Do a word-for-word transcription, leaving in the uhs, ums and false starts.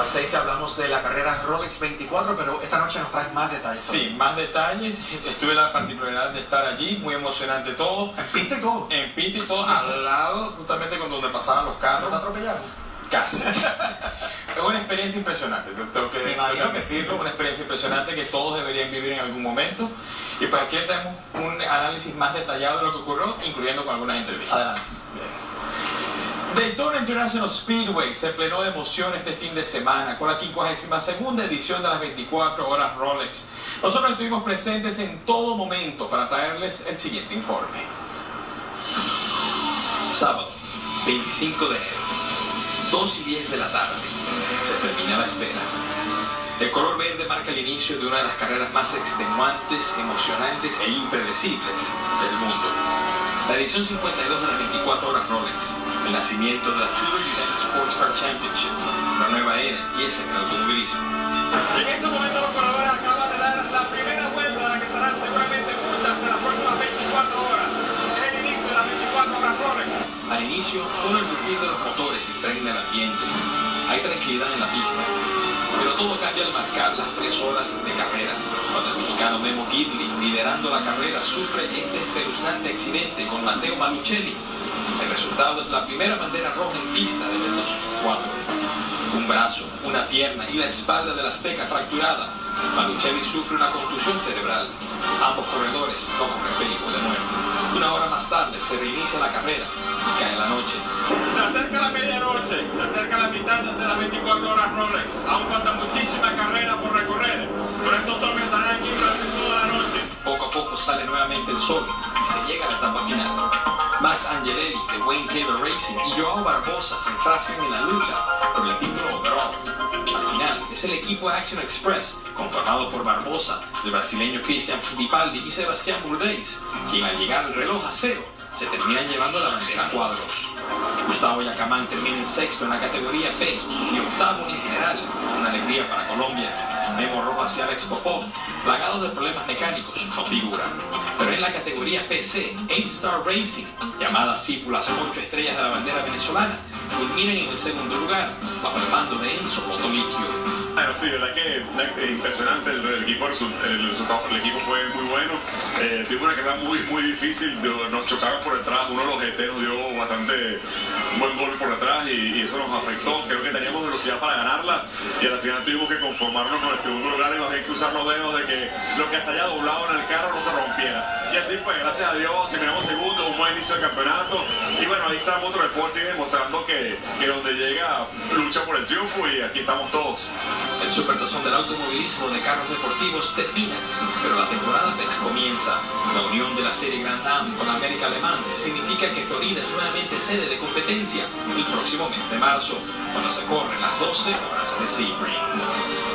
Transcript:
seis hablamos de la carrera Rolex veinticuatro, pero esta noche nos traes más detalles. Sí, más detalles. Tuve la particularidad de estar allí, muy emocionante todo. ¿En pista y todo? En pista y todo, al lado, justamente con donde pasaban los carros. ¿No te atropellaron? Casi. Es una experiencia impresionante, tengo que, tengo que decirlo, una experiencia impresionante que todos deberían vivir en algún momento. Y pues aquí tenemos un análisis más detallado de lo que ocurrió, incluyendo con algunas entrevistas. Adelante. Daytona International Speedway se plenó de emoción este fin de semana con la quincuagésima segunda edición de las veinticuatro horas Rolex. Nosotros estuvimos presentes en todo momento para traerles el siguiente informe. Sábado, veinticinco de enero, dos y diez de la tarde. Se termina la espera. El color verde marca el inicio de una de las carreras más extenuantes, emocionantes e impredecibles del mundo. La edición cincuenta y dos de las veinticuatro horas Rolex, el nacimiento de la Tudor United Sports Car Championship, una nueva era empieza en el automovilismo. En este momento los corredores acaban de dar la primera vuelta a la que serán seguramente muchas en las próximas veinticuatro horas. Es el inicio de las veinticuatro horas Rolex. Al inicio, solo el rugido de los motores impregna el ambiente. Hay tranquilidad en la pista, pero todo cambia al marcar las tres horas de carrera, cuando el mexicano Memo Gidley, liderando la carrera, sufre este espeluznante accidente con Matteo Malucelli. El resultado es la primera bandera roja en pista desde el dos mil cuatro. Un brazo, una pierna y la espalda del azteca fracturada. Malucelli sufre una contusión cerebral. Ambos corredores no corren peligro de muerte. Una hora más tarde se reinicia la carrera y cae la noche. Se acerca la medianoche, se acerca la mitad de las veinticuatro horas Rolex. Aún falta muchísima carrera por recorrer, pero estos hombres estarán aquí durante toda la noche. Poco a poco sale nuevamente el sol y se llega a la etapa final. Max Angelelli de Wayne Taylor Racing y Joao Barbosa se enfrascan en la lucha por el título overall. Al final es el equipo Action Express, conformado por Barbosa, el brasileño Christian Fittipaldi y Sebastián Bourdais, quien al llegar al reloj a cero se terminan llevando la bandera a cuadros. Gustavo Yacamán termina en sexto en la categoría P y octavo en general, una alegría para Colombia. Memo Rojas y Alex Popov, plagados de problemas mecánicos, no figuran. Pero en la categoría P C, eight Star Racing, llamada así por las ocho estrellas de la bandera venezolana, culminan en el segundo lugar, bajo el mando de Enzo Botolicchio. Bueno, sí, verdad que eh, impresionante el, el, equipo, el, el, el equipo fue muy bueno. Eh, tuvimos una carrera muy, muy difícil, nos chocaron por detrás, uno de los G T nos dio bastante buen golpe por detrás y, y eso nos afectó. Creo que teníamos velocidad para ganarla y al final tuvimos que conformarnos con el segundo lugar y más bien cruzar los dedos de que lo que se haya doblado en el carro no se rompiera. Y así fue, gracias a Dios, terminamos segundo, un buen inicio de campeonato y bueno, ahí Sam Motorsport sigue demostrando que, que donde llega lucha por el triunfo y aquí estamos todos. El supertazón del automovilismo de carros deportivos termina, pero la temporada apenas comienza. La unión de la serie Grand Am con la América Alemán significa que Florida es nuevamente sede de competencia el próximo mes de marzo, cuando se corren las doce horas de Sebring.